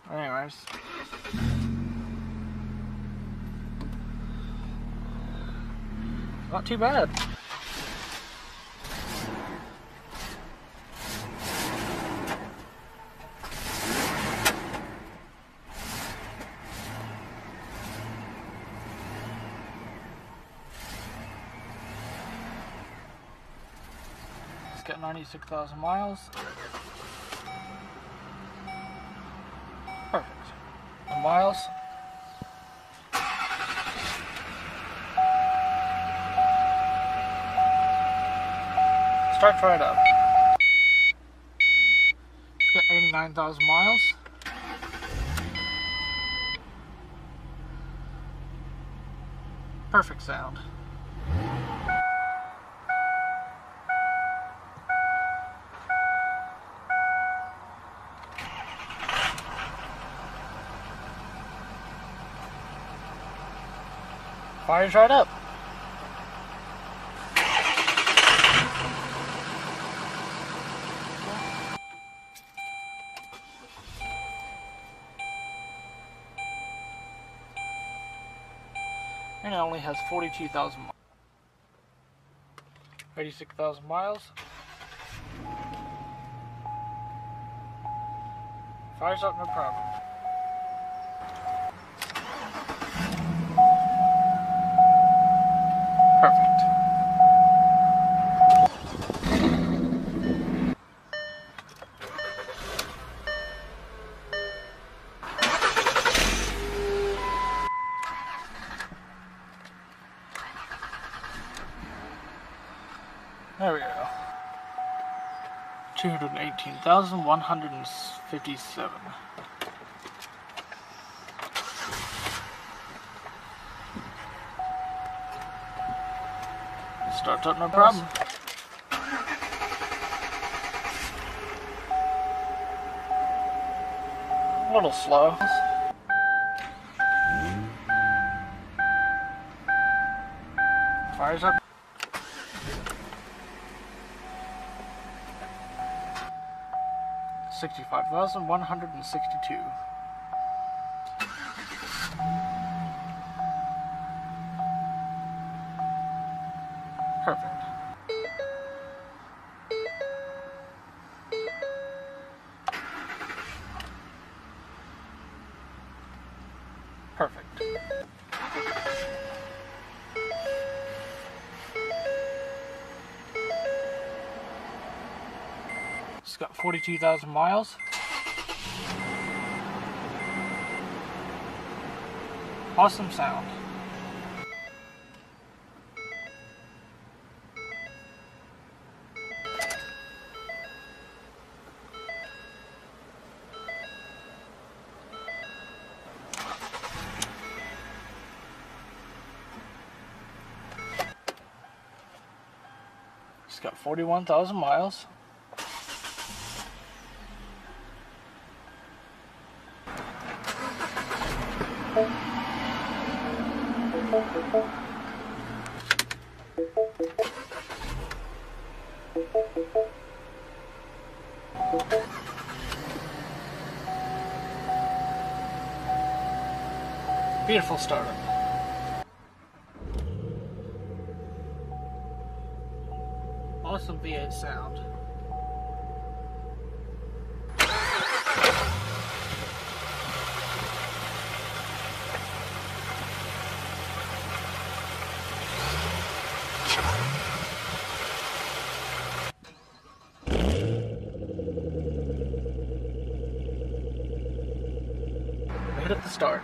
Anyways. Not too bad. It's got 96,000 miles. Perfect. The miles. Starts right up. It's got 89,000 miles. Perfect sound. Fires right up. And it only has 42,000 miles. 86,000 miles. Fires up, no problem. Perfect. There we go. 218,157. Starts up, no problem. A little slow. Fires up. $65,162. Perfect. Perfect. It's got 42,000 miles. Awesome sound. It's got 41,000 miles. Beautiful startup. Awesome V8 sound. Hit at the start.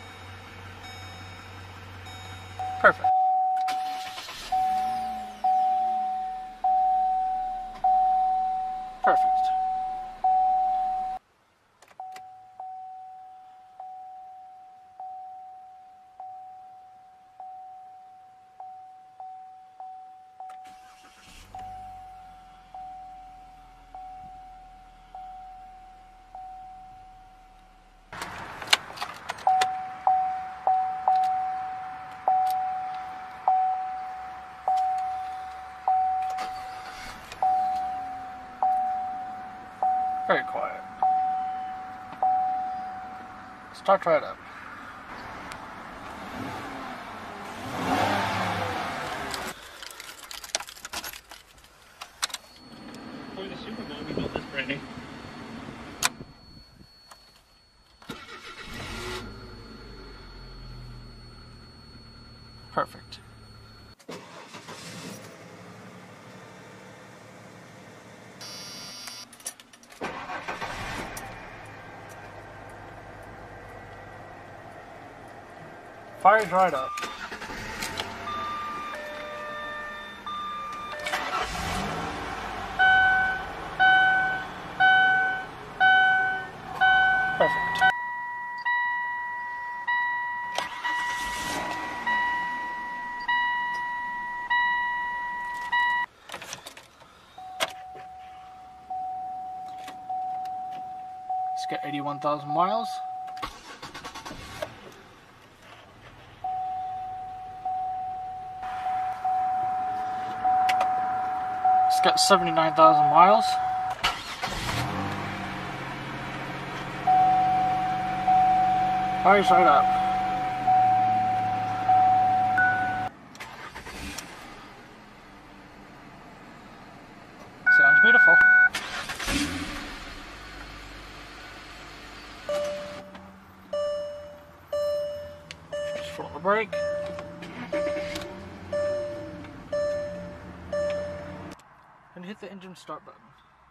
Perfect. Very quiet. Start right up. For the Super Bowl, we built this branding. Perfect. Fire's right up. Perfect. Let's get 81,000 miles. It's got 79,000 miles. Fire's right up. Sounds beautiful. Just pull the brake. And hit the engine start button.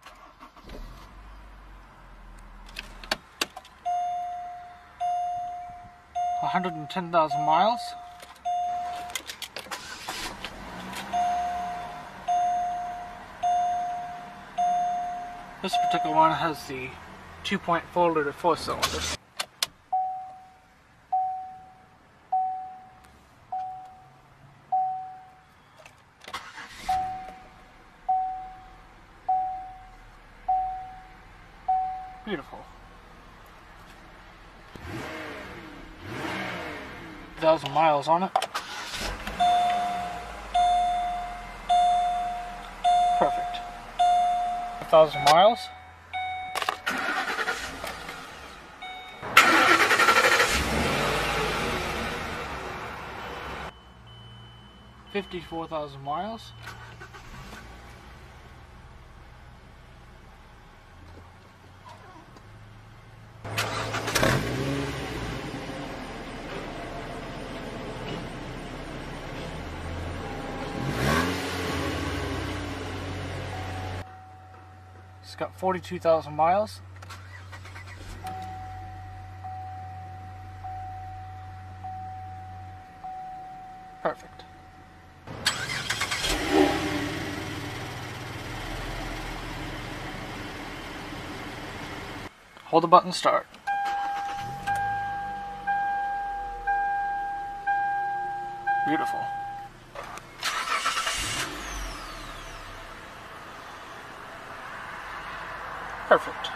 $110,000 miles. This particular one has the 2.4 liter 4-cylinder. Beautiful. 1,000 miles on it. Perfect. 1,000 miles. $54,000 miles. It's got 42,000 miles. Perfect. Hold the button, start. Beautiful. Perfect.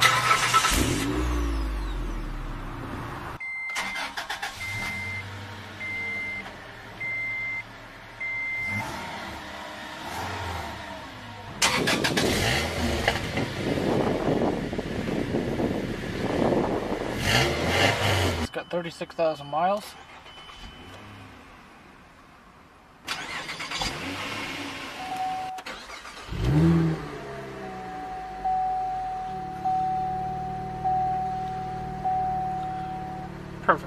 It's got 36,000 miles. Perfect.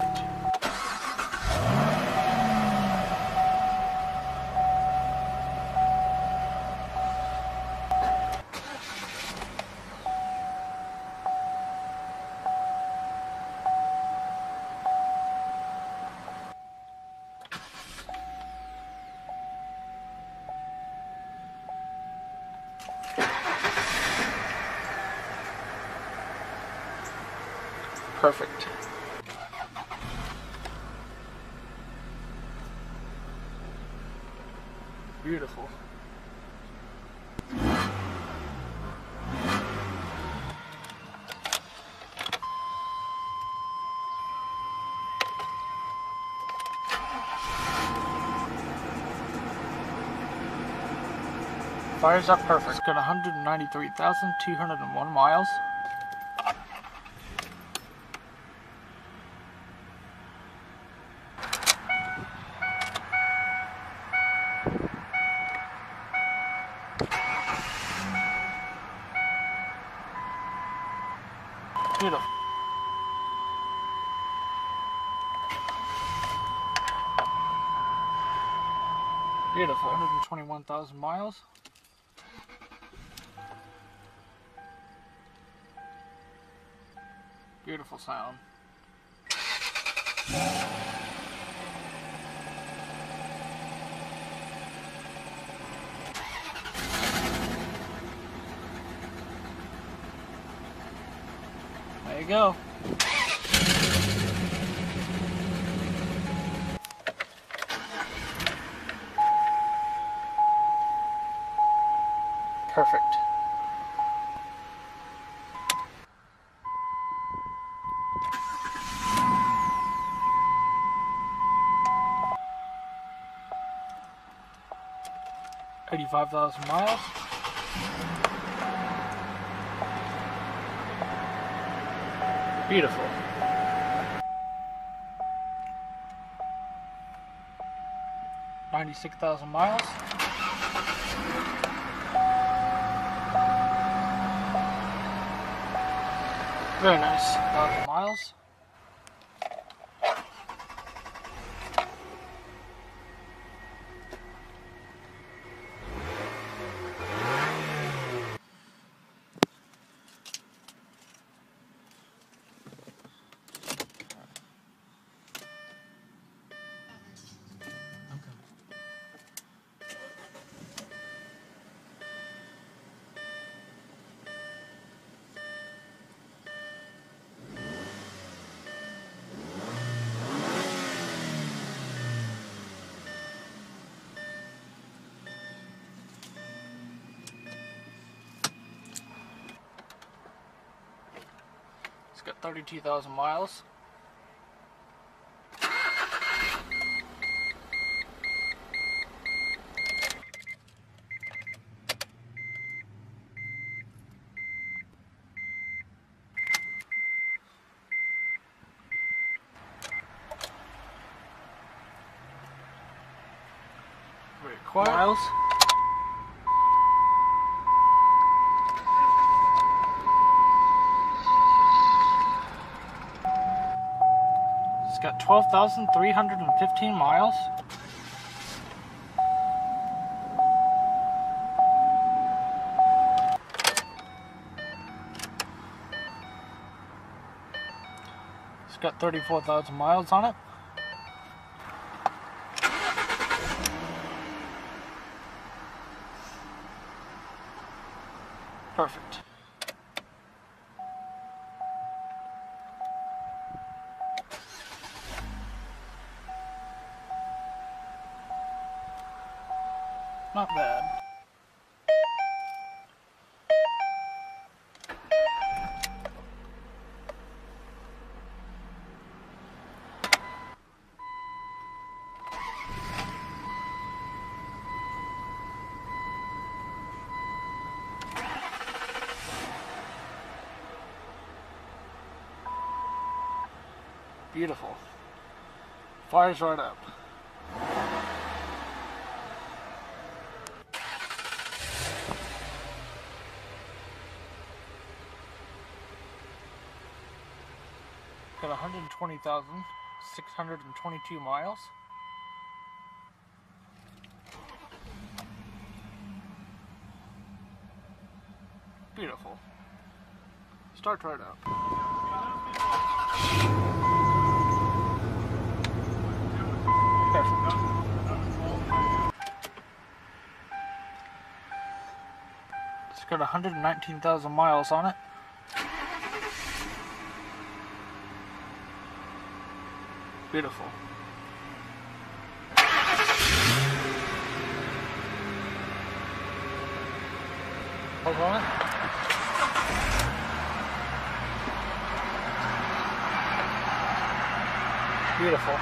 Perfect. Beautiful. Fires up perfect. It's got 193,201 miles. Beautiful. Beautiful. 121,000 miles. Beautiful sound. There you go. Perfect. $85,000 miles. Beautiful. $96,000 miles. Very nice. 1,000 miles. It's got 32,000 miles. Very quiet. Miles. It's got 12,315 miles. It's got 34,000 miles on it. Perfect. Not bad. Beautiful. Fires right up. Got 120,622 miles. Beautiful. Start right up. Perfect. It's got 119,000 miles on it. Beautiful. Hold on. Beautiful.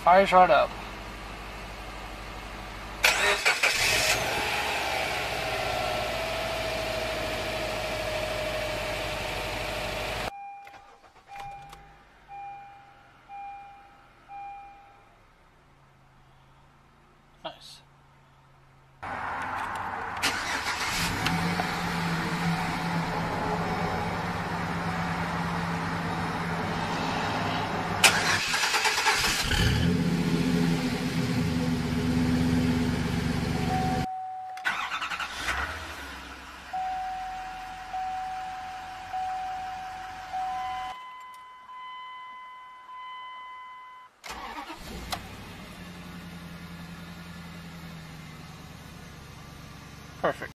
Fires right up. Nice. Perfect.